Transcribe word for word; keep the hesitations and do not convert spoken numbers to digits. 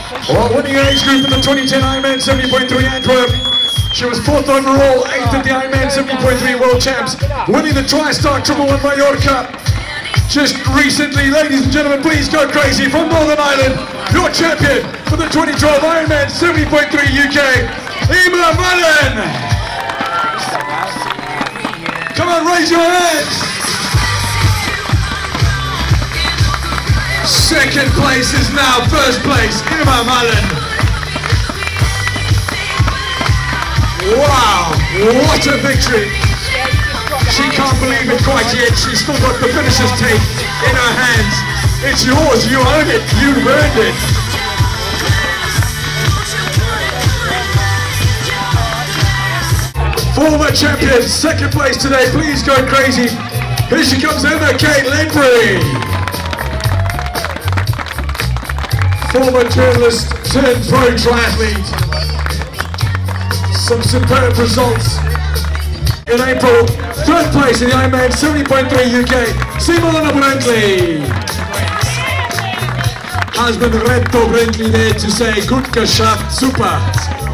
Well, winning her age group in the twenty ten Ironman seventy point three Antwerp. She was fourth overall, eighth at the Ironman seventy point three World Champs, winning the TriStar Triple One Mallorca just recently. Ladies and gentlemen, please go crazy from Northern Ireland, your champion for the twenty twelve Ironman seventy point three U K, Emer Mullen. Come on, raise your hands. Second place is now first place, Emer Mullen. Wow, what a victory! She can't believe it quite yet. She's still got the finisher's tape in her hands. It's yours, you own it, you've earned it. Former champion, second place today, please go crazy. Here she comes, Emma Kate Ledbury. Former journalist turned pro triathlete. Some superb results in April. Third place in the Ironman seventy point three U K, Simona Brentley. Husband Reto Brentley there to say, good geschafft, super.